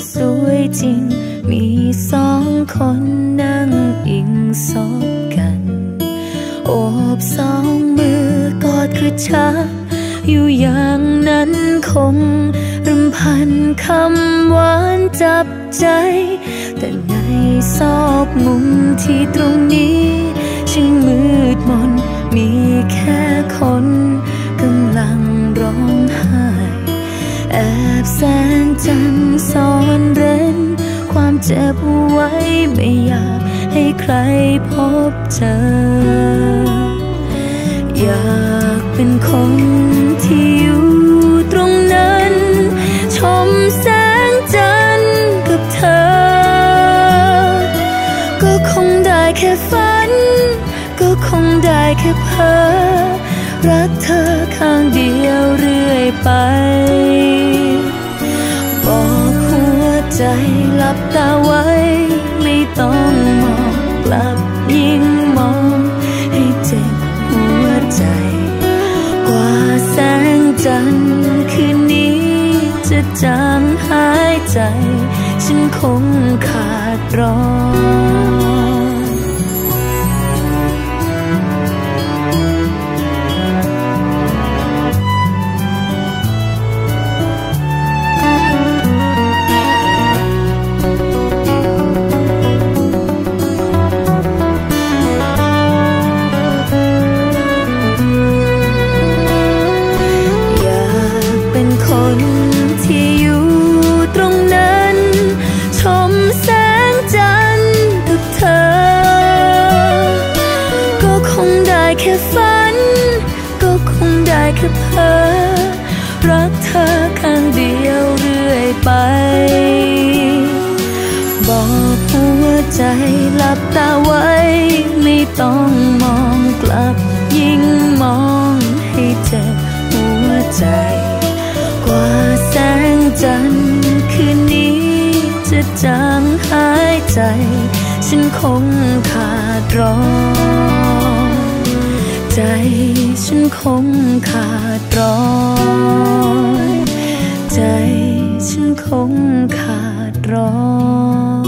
สวยจริงมีสองคนนั่งอิงศพกันโอบสองมือกอดกระชับอยู่อย่างนั้นคงรำพันคำหวานจับใจแต่ในซอกมุมที่ตรงนี้ช่างมืดมนมีแค่คนกำลังร้องไห้แอบแสงจันทร์ซ่อนเร้นความเจ็บไว้ไม่อยากให้ใครพบเจออยากเป็นคนที่อยู่ตรงนั้นชมแสงจันทร์กับเธอก็คงได้แค่ฝันก็คงได้แค่เพ้อรักเธอข้างเดียวเรื่อยไปบอกหัวใจหลับตาไว้ไม่ต้องมองกลับยิ่งมองให้เจ็บหัวใจกว่าแสงจันทร์คืนนี้จะจางหายใจฉันคงขาดร้อนคนที่อยู่ตรงนั้นชมแสงจันทร์กับเธอก็คงได้แค่ฝันก็คงได้แค่เพ้อรักเธอข้างเดียวเรื่อยไปบอกหัวใจหลับตาไว้ไม่ต้องมองกลับยิ่งมองให้เจ็บหัวใจกว่าแสงจันทร์คืนนี้จะจางหายใจฉันคงขาดร้อนใจฉันคงขาดร้อนใจฉันคงขาดร้อน